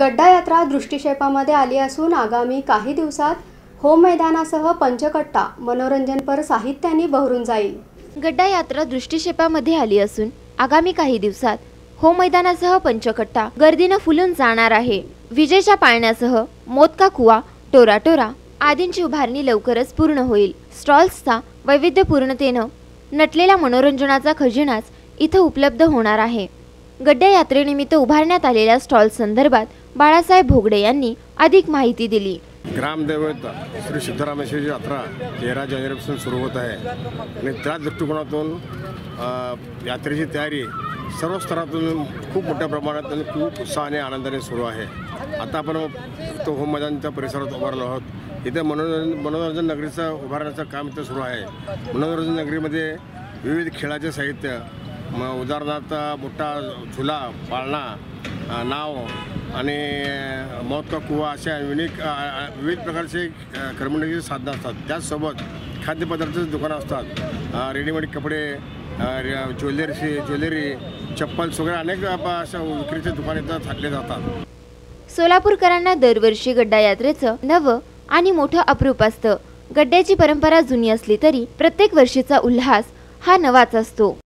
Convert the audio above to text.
गड्डा यात्रा दृष्टिक्षेपामध्ये आली असून आगामी काही दिवसात होम मैदानासह पंचकट्टा मनोरंजनपर साहित्याने बहरून जाईल। गड्डा यात्रा दृष्टिक्षेपामध्ये आली असून आगामी काही दिवसात होम मैदानासह पंचकट्टा गर्दीने फुलून जाणार आहे। विजेच्या पाळण्यासह मोदका कुवा, टोरा टोरा आदींची उभारणी लवकरच पूर्ण होईल। स्टॉल्सचा वैविध्यपूर्णतेने नटलेला मनोरंजनाचा खजिनाच इथं उपलब्ध होणार आहे। गड्डा यात्रेनिमित्त उभारण्यात आलेल्या स्टॉल संदर्भात बाळासाहेब भोगडे यांनी अधिक माहिती दिली। ग्रामदैवत श्री सिद्धरामेश्वरी यात्रा 13 जानेवारीपासून सुरू होत आहे आणि त्या दृष्टिकोनातून यात्रेची तयारी सर्व स्तरातून खूप मोठ्या प्रमाणात आणि खूप उत्साहाने आनंदाने सुरू आहे। आता आपण तो होम मैदानच्या परिसरात उभारलो आहोत। इथे मनोरंजन नगरीचं उभारण्याचं काम इथं सुरू आहे। मनोरंजन नगरीमध्ये विविध खेळाचे साहित्य, उदाहरणार्थ मोठा झुला, पाळणा, नाव आणि मोदका कुवा अशा विविध प्रकारचे करमणुकीची साधनं असतात। त्याचसोबत खाद्यपदार्थाची दुकानं असतात, रेडीमेड कपडे, ज्वेलरी, चप्पल वगैरे अनेक अशा विक्रीचे दुकाने इथं थाटले जातात। सोलापूरकरांना दरवर्षी गड्डा यात्रेचं नवं आणि मोठं अप्रूप असतं। गड्ड्याची परंपरा जुनी असली तरी प्रत्येक वर्षीचा उल्हास हा नवाच असतो।